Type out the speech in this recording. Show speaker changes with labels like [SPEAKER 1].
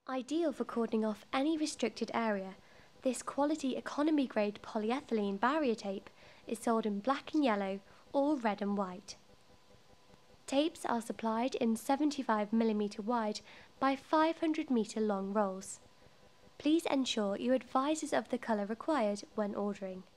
[SPEAKER 1] Ideal for cordoning off any restricted area, this quality economy-grade polyethylene barrier tape is sold in black and yellow or red and white. Tapes are supplied in 75mm wide by 500m long rolls. Please ensure you advise us of the colour required when ordering.